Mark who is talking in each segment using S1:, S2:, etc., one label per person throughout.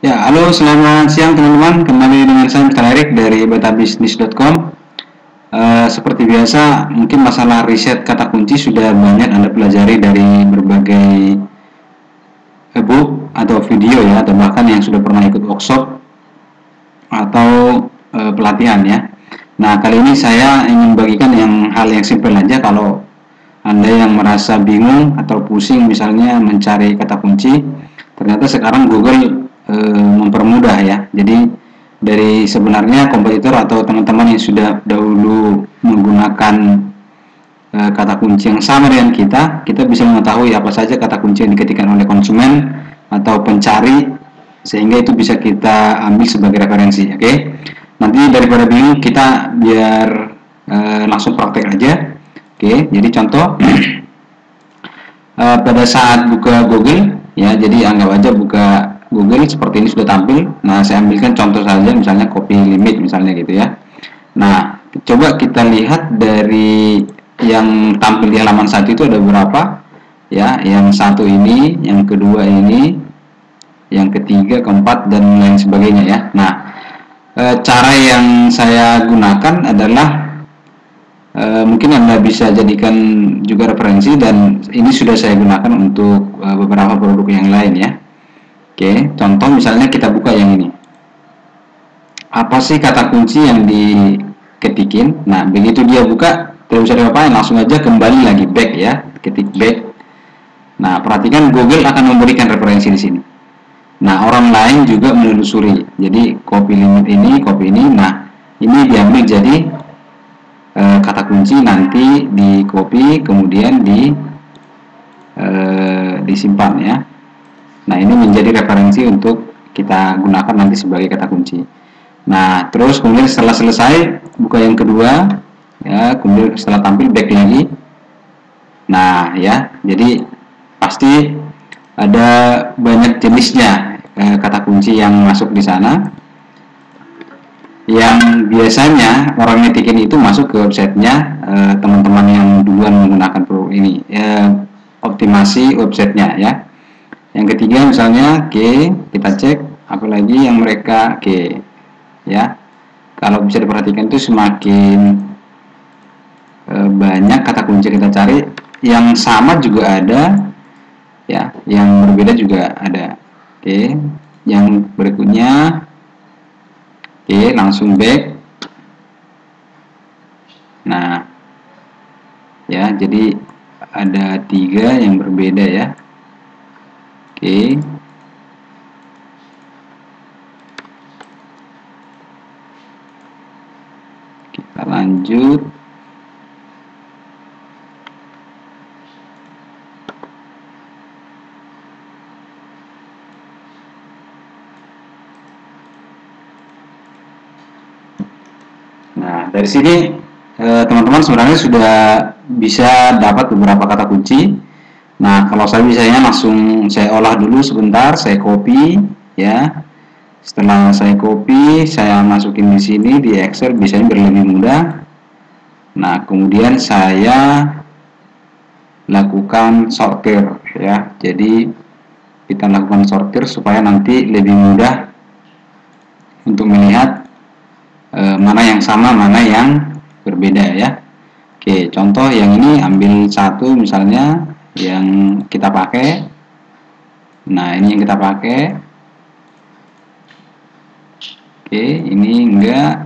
S1: Ya, halo, selamat siang teman-teman. Kembali dengan saya Mr. Erik dari betabisnis.com. Seperti biasa, mungkin masalah riset kata kunci sudah banyak Anda pelajari dari berbagai e-book atau video ya, atau bahkan yang sudah pernah ikut workshop atau pelatihan ya. Nah, kali ini saya ingin bagikan hal yang simpel aja. Kalau Anda yang merasa bingung atau pusing misalnya mencari kata kunci, ternyata sekarang Google mempermudah ya. Jadi dari sebenarnya kompetitor atau teman-teman yang sudah dahulu menggunakan kata kunci yang sama dengan kita bisa mengetahui apa saja kata kunci yang diketikkan oleh konsumen atau pencari, sehingga itu bisa kita ambil sebagai referensi. Oke, nanti daripada bingung, kita biar langsung praktek aja. Oke, jadi contoh pada saat buka Google ya, jadi anggap aja buka Google seperti ini sudah tampil. Nah, saya ambilkan contoh saja, misalnya copy limit misalnya gitu ya. Nah, coba kita lihat dari yang tampil di halaman 1 itu ada berapa ya. Yang satu ini, yang kedua ini, yang ketiga, keempat, dan lain sebagainya ya. Nah, cara yang saya gunakan adalah mungkin Anda bisa jadikan juga referensi, dan ini sudah saya gunakan untuk beberapa produk yang lain ya. Oke, contoh misalnya kita buka yang ini. Apa sih kata kunci yang diketikin? Nah, begitu dia buka, tidak usah diapain, langsung aja kembali lagi back ya, ketik back. Nah, perhatikan Google akan memberikan referensi di sini. Nah, orang lain juga menelusuri. Jadi copy limit ini, copy ini. Nah, ini diambil jadi kata kunci, nanti di copy kemudian disimpan ya. Nah, ini menjadi referensi untuk kita gunakan nanti sebagai kata kunci. Nah, terus kemudian setelah selesai buka yang kedua ya, kemudian setelah tampil back lagi. Nah ya, jadi pasti ada banyak jenisnya kata kunci yang masuk di sana. Yang biasanya orang ngetikin itu masuk ke websitenya teman-teman yang duluan menggunakan produk ini, optimasi websitenya ya. Yang ketiga misalnya, oke, kita cek apalagi yang mereka, oke ya. Kalau bisa diperhatikan itu semakin banyak kata kunci kita cari, yang sama juga ada ya, yang berbeda juga ada. Oke, yang berikutnya, oke, langsung back. Nah ya, jadi ada 3 yang berbeda ya. Oke, kita lanjut. Nah, dari sini teman-teman sebenarnya sudah bisa dapat beberapa kata kunci. Nah, kalau saya biasanya langsung saya olah dulu sebentar, saya copy ya. Setelah saya copy, saya masukin di sini di Excel, biasanya biar lebih mudah. Nah, kemudian saya lakukan sortir ya. Jadi kita lakukan sortir supaya nanti lebih mudah untuk melihat mana yang sama, mana yang berbeda ya. Oke, contoh yang ini ambil satu misalnya yang kita pakai. Nah, ini yang kita pakai. Oke, ini enggak.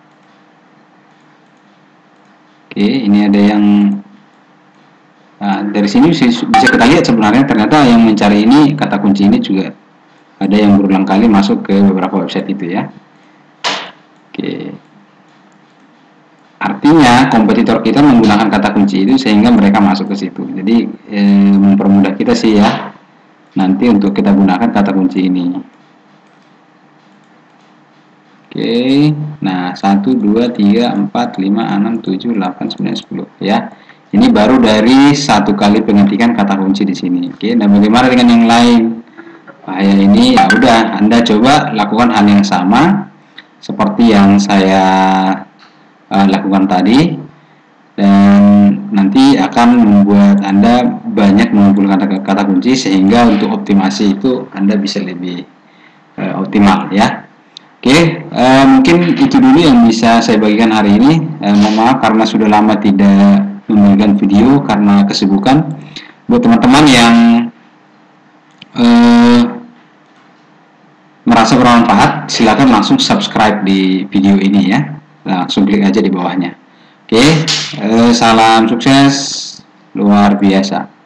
S1: Oke, ini ada yang dari sini bisa kita lihat sebenarnya ternyata yang mencari ini, kata kunci ini juga ada yang berulang kali masuk ke beberapa website itu ya. Oke, artinya kompetitor kita menggunakan kata kunci itu sehingga mereka masuk ke situ. Jadi mempermudah kita sih ya nanti untuk kita gunakan kata kunci ini. Oke, nah 1, 2, 3, 4, 5, 6, 7, 8, 9, 10 ya. Ini baru dari 1 kali pengetikan kata kunci di sini. Oke, nah bagaimana dengan yang lain? Ya ini ya udah, Anda coba lakukan hal yang sama seperti yang saya lakukan tadi, dan nanti akan membuat Anda banyak mengumpulkan kata kunci sehingga untuk optimasi itu Anda bisa lebih optimal ya. Oke, mungkin itu dulu yang bisa saya bagikan hari ini. Mohon maaf karena sudah lama tidak membagikan video karena kesibukan. Buat teman-teman yang merasa bermanfaat, silakan langsung subscribe di video ini ya. Langsung klik aja di bawahnya. Oke, salam sukses luar biasa.